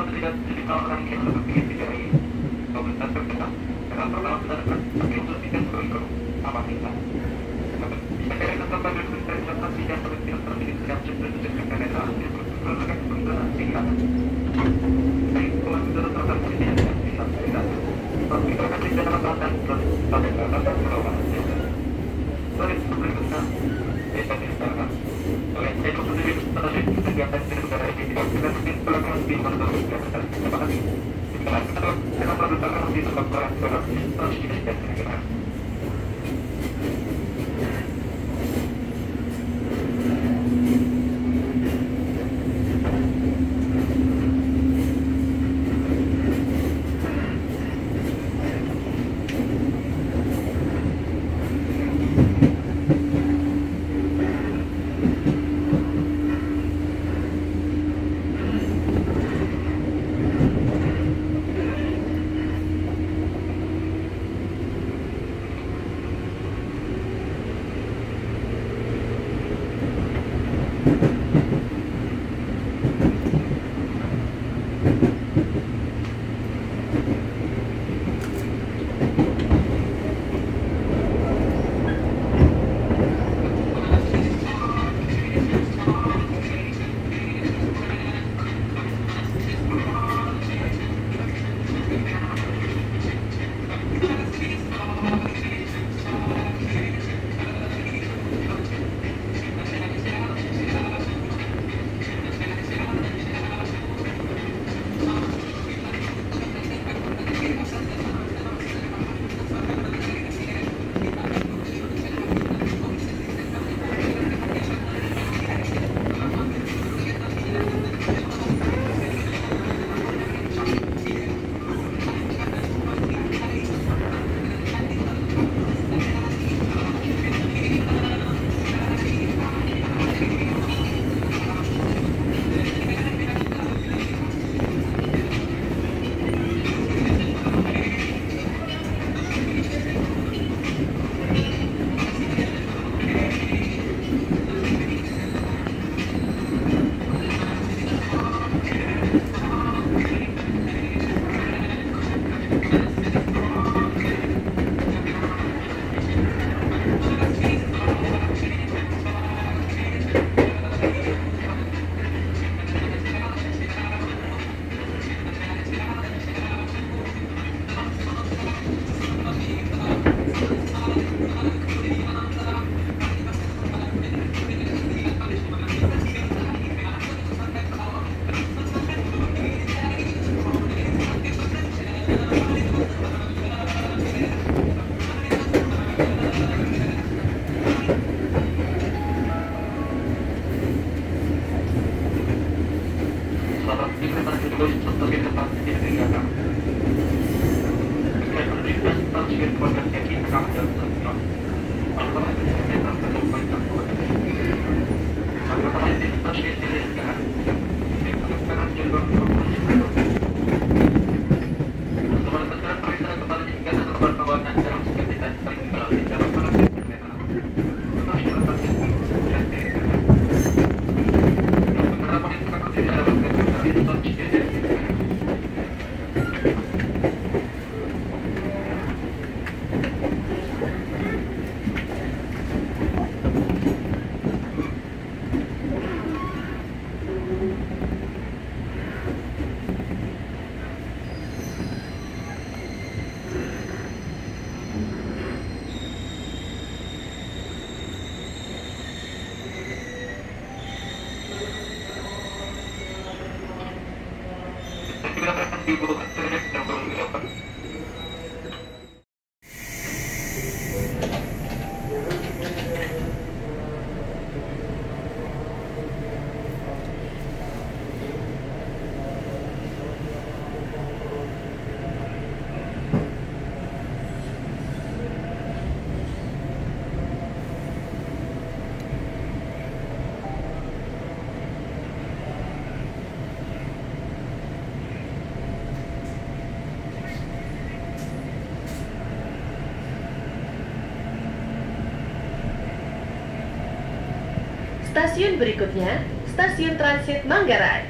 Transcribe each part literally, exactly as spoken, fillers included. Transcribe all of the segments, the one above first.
Stasiun berikutnya, Stasiun Transit Manggarai.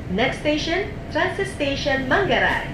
Next station, Transit Station Manggarai.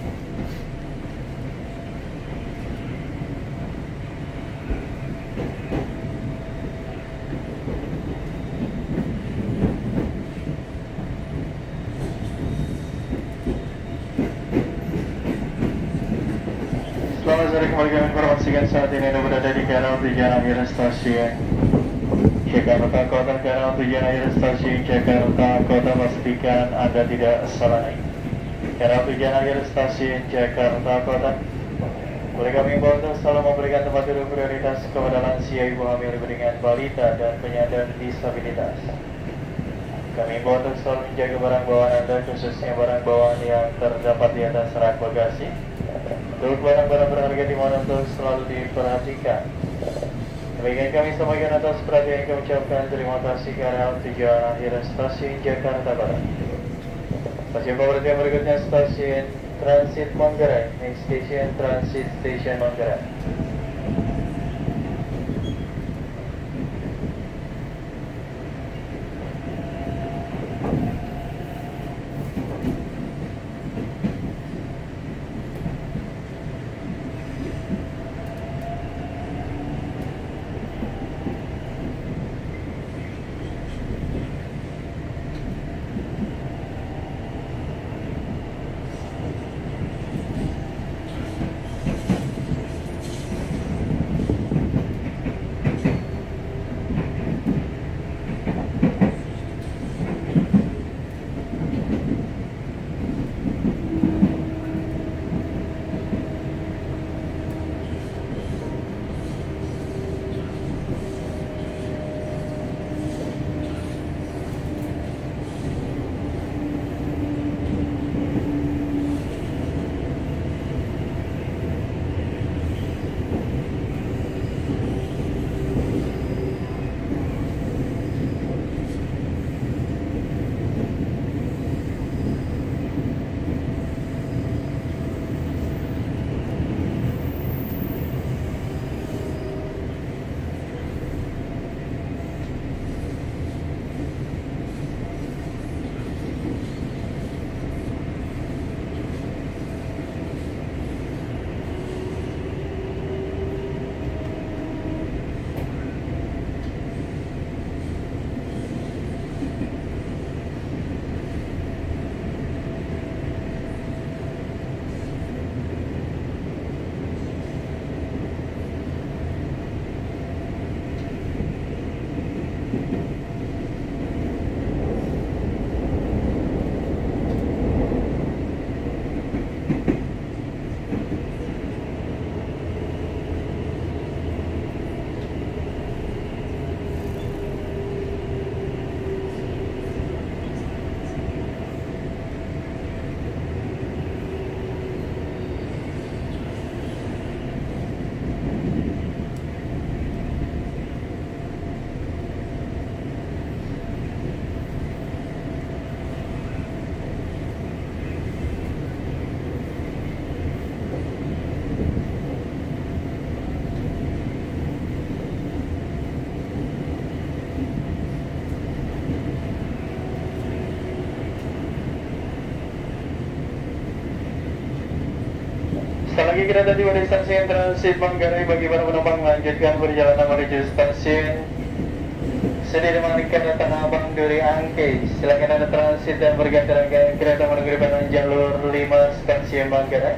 Selamat sore, kembali kami informasikan saat ini Anda berada di K L tujuan akhir stasiun Jakarta Kota. K L tujuan akhir stasiun Jakarta Kota, pastikan Anda tidak salah naik. K L tujuan akhir stasiun Jakarta Kota. Boleh kami imbau untuk selalu memberikan tempat duduk prioritas kepada lansia, ibu hamil, ibu dengan balita, dan penyandang disabilitas. Kami imbau untuk selalu menjaga barang bawaan Anda, khususnya barang bawaan yang terdapat di atas rak bagasi. Untuk barang-barang berharga dimohon untuk selalu diperhatikan. Demikian kami sampaikan atas perhatian kami ucapkan terima kasih karena tujuan akhir stasiun Jakarta Barat. Stasiun pemberhentian berikutnya stasiun Transit Manggarai. Next station Transit Station Manggarai. Sekali lagi kereta tiba di stasiun Transit Manggarai. Bagi para penumpang melanjutkan perjalanan menuju stasiun Sudirman Karena Tanah Abang Duri Angke. Silakan Anda transit dan berganti rangkaian kereta menuju depan jalur lima stasiun Manggarai.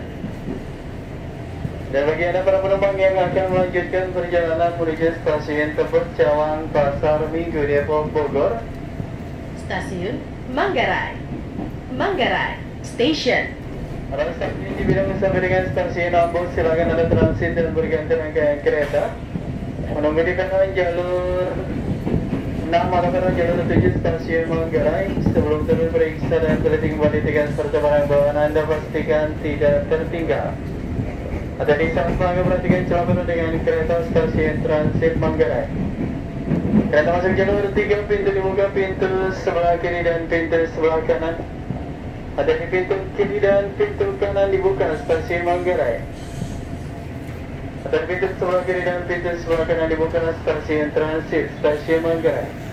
Dan bagi Anda para penumpang yang akan melanjutkan perjalanan menuju stasiun Tebet Cawang Pasar Minggu Depok Bogor, Stasiun Manggarai. Manggarai Station. Pada stasiun di bidang sampai dengan stasiun Ambon, silakan Anda transit dan berganti rangkaian kereta menunggu di kanan jalur enam atau jalur tujuh stasiun Manggarai. Sebelum turun periksa dan teliti kembali tiket serta barang bawaan Anda, pastikan tidak tertinggal. Ada di saat pelanggan perhatikan celah penuh dengan kereta stasiun Transit Manggarai. Kereta masuk jalur tiga, pintu dibuka, pintu sebelah kiri dan pintu sebelah kanan. Ada di pintu kiri dan pintu kanan dibuka stasiun Manggarai. Ada di pintu sebelah kiri dan pintu sebelah kanan dibuka stasiun Transit Stasiun Manggarai.